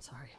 Sorry.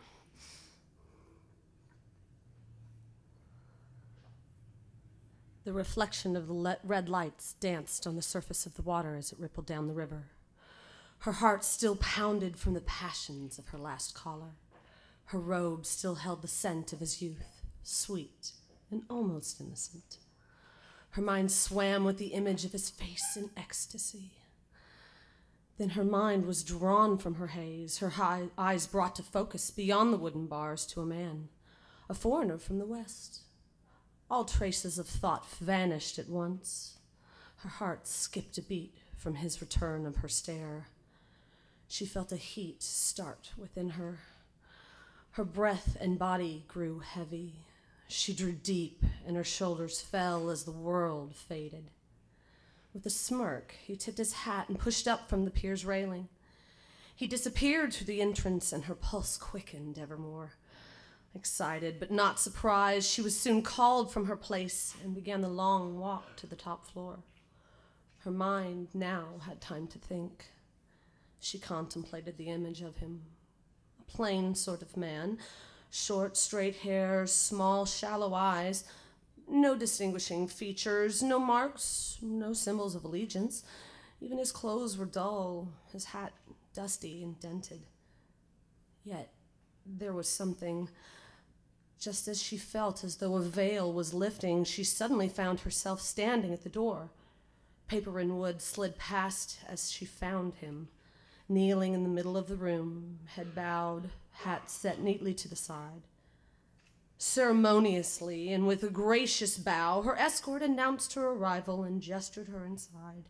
The reflection of the red lights danced on the surface of the water as it rippled down the river. Her heart still pounded from the passions of her last caller. Her robe still held the scent of his youth, sweet and almost innocent. Her mind swam with the image of his face in ecstasy. Then her mind was drawn from her haze, her eyes brought to focus beyond the wooden bars to a man, a foreigner from the West. All traces of thought vanished at once. Her heart skipped a beat from his return of her stare. She felt a heat start within her. Her breath and body grew heavy. She drew deep, and her shoulders fell as the world faded. With a smirk, he tipped his hat and pushed up from the pier's railing. He disappeared through the entrance, and her pulse quickened evermore. Excited but not surprised, she was soon called from her place and began the long walk to the top floor. Her mind now had time to think. She contemplated the image of him. A plain sort of man, short, straight hair, small, shallow eyes, no distinguishing features, no marks, no symbols of allegiance. Even his clothes were dull, his hat dusty and dented. Yet there was something. Just as she felt as though a veil was lifting, she suddenly found herself standing at the door. Paper and wood slid past as she found him, kneeling in the middle of the room, head bowed, hat set neatly to the side. Ceremoniously and with a gracious bow, her escort announced her arrival and gestured her inside.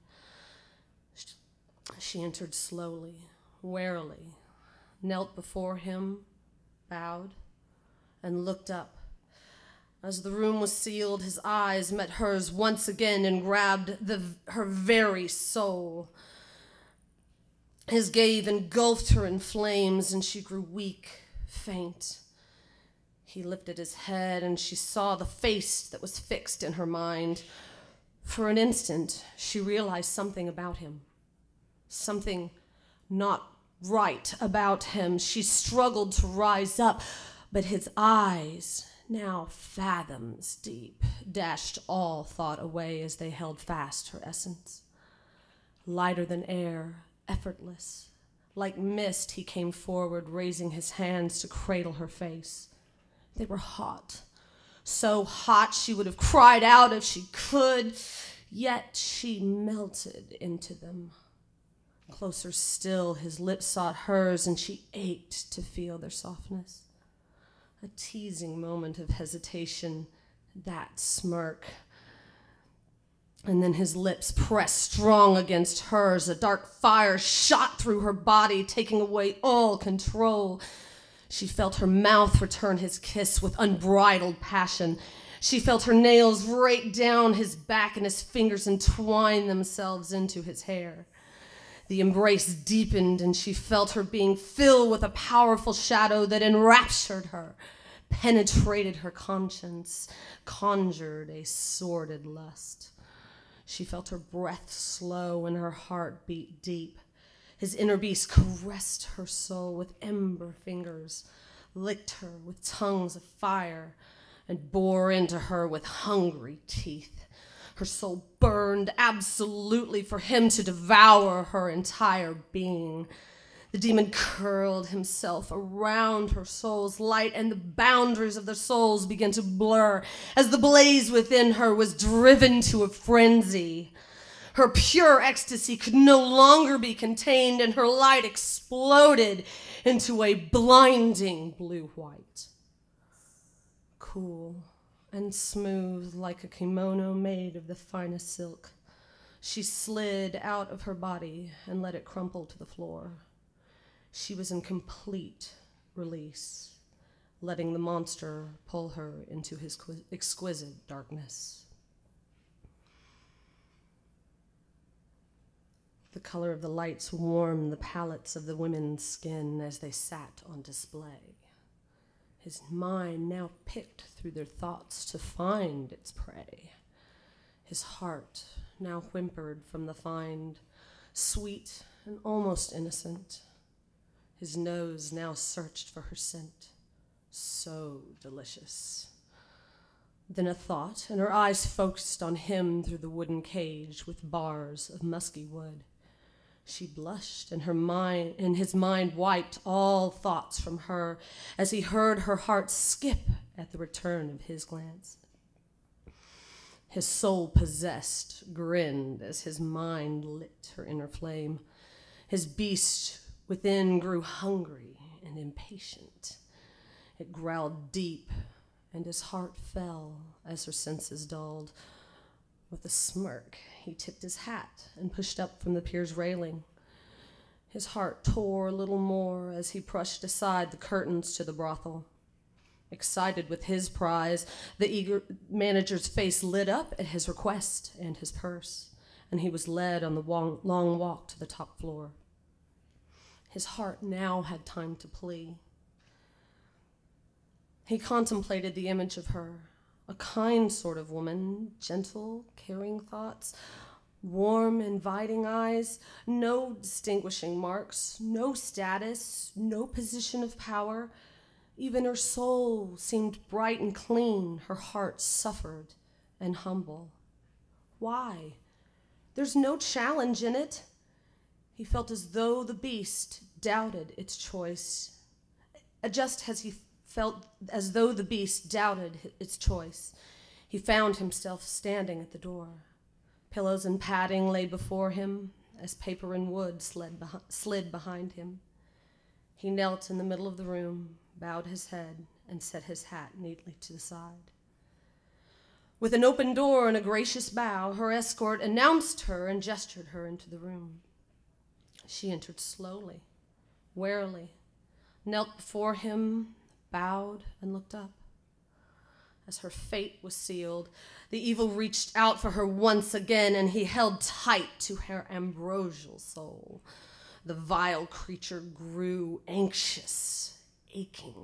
She entered slowly, warily, knelt before him, bowed, and looked up. As the room was sealed, his eyes met hers once again and grabbed her very soul. His gaze engulfed her in flames, and she grew weak, faint. He lifted his head, and she saw the face that was fixed in her mind. For an instant, she realized something about him, something not right about him. She struggled to rise up, but his eyes, now fathoms deep, dashed all thought away as they held fast her essence. Lighter than air, effortless, like mist, he came forward, raising his hands to cradle her face. They were hot, so hot she would have cried out if she could, yet she melted into them. Closer still, his lips sought hers, and she ached to feel their softness. A teasing moment of hesitation, that smirk. And then his lips pressed strong against hers. A dark fire shot through her body, taking away all control. She felt her mouth return his kiss with unbridled passion. She felt her nails rake down his back and his fingers entwine themselves into his hair. The embrace deepened, and she felt her being filled with a powerful shadow that enraptured her, penetrated her conscience, conjured a sordid lust. She felt her breath slow and her heart beat deep. His inner beast caressed her soul with ember fingers, licked her with tongues of fire, and bore into her with hungry teeth. Her soul burned absolutely for him to devour her entire being. The demon curled himself around her soul's light, and the boundaries of their souls began to blur as the blaze within her was driven to a frenzy. Her pure ecstasy could no longer be contained, and her light exploded into a blinding blue-white. Cool and smooth like a kimono made of the finest silk, she slid out of her body and let it crumple to the floor. She was in complete release, letting the monster pull her into his exquisite darkness. The color of the lights warmed the palettes of the women's skin as they sat on display. His mind now picked through their thoughts to find its prey. His heart now whimpered from the find, sweet and almost innocent. His nose now searched for her scent. So delicious. Then a thought, and her eyes focused on him through the wooden cage with bars of musky wood. She blushed, and his mind wiped all thoughts from her as he heard her heart skip at the return of his glance. His soul possessed grinned as his mind lit her inner flame. His beast within grew hungry and impatient. It growled deep, and his heart fell as her senses dulled. With a smirk, he tipped his hat and pushed up from the pier's railing. His heart tore a little more as he brushed aside the curtains to the brothel. Excited with his prize, the eager manager's face lit up at his request and his purse, and he was led on the long walk to the top floor. His heart now had time to plea. He contemplated the image of her, a kind sort of woman, gentle, caring thoughts, warm, inviting eyes, no distinguishing marks, no status, no position of power. Even her soul seemed bright and clean, her heart suffered and humble. Why? There's no challenge in it. He felt as though the beast doubted its choice, just as he felt as though the beast doubted its choice. He found himself standing at the door. Pillows and padding lay before him as paper and wood slid behind him. He knelt in the middle of the room, bowed his head, and set his hat neatly to the side. With an open door and a gracious bow, her escort announced her and gestured her into the room. She entered slowly, warily, knelt before him, bowed, and looked up. As her fate was sealed, the evil reached out for her once again, and he held tight to her ambrosial soul. The vile creature grew anxious, aching.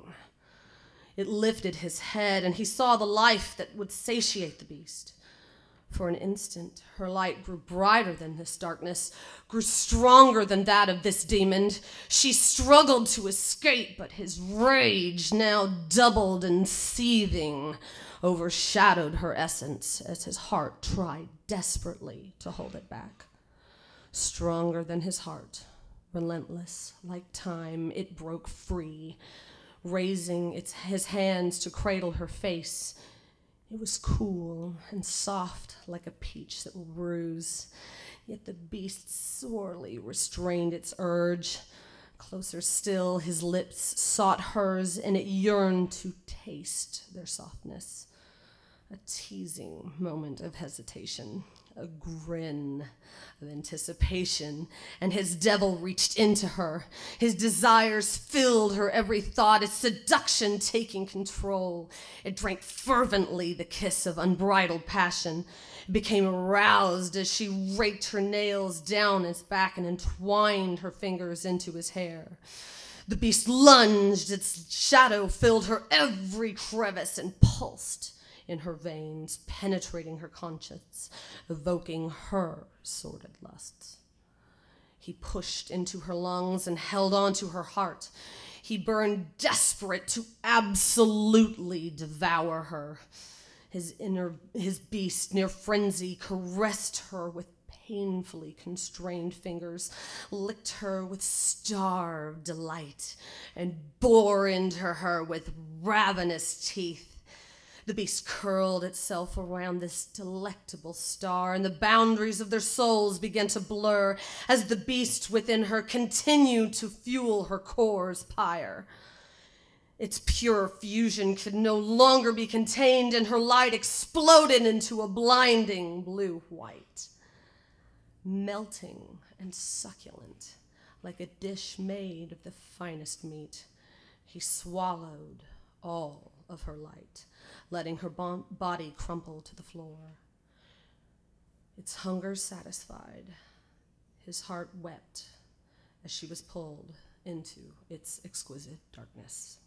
It lifted his head, and he saw the life that would satiate the beast. For an instant, her light grew brighter than this darkness, grew stronger than that of this demon. She struggled to escape, but his rage, now doubled and seething, overshadowed her essence as his heart tried desperately to hold it back. Stronger than his heart, relentless, like time, it broke free, raising his hands to cradle her face. It was cool and soft like a peach that will bruise, yet the beast sorely restrained its urge. Closer still, his lips sought hers, and it yearned to taste their softness. A teasing moment of hesitation, a grin of anticipation, and his devil reached into her. His desires filled her every thought, its seduction taking control. It drank fervently the kiss of unbridled passion. It became aroused as she raked her nails down his back and entwined her fingers into his hair. The beast lunged, its shadow filled her every crevice and pulsed in her veins, penetrating her conscience, evoking her sordid lusts. He pushed into her lungs and held on to her heart. He burned desperate to absolutely devour her. His beast, near frenzy, caressed her with painfully constrained fingers, licked her with starved delight, and bore into her with ravenous teeth. The beast curled itself around this delectable star, and the boundaries of their souls began to blur as the beast within her continued to fuel her core's pyre. Its pure fusion could no longer be contained, and her light exploded into a blinding blue-white, melting and succulent like a dish made of the finest meat. He swallowed all of her light, letting her body crumple to the floor. Its hunger satisfied, his heart wept as she was pulled into its exquisite darkness.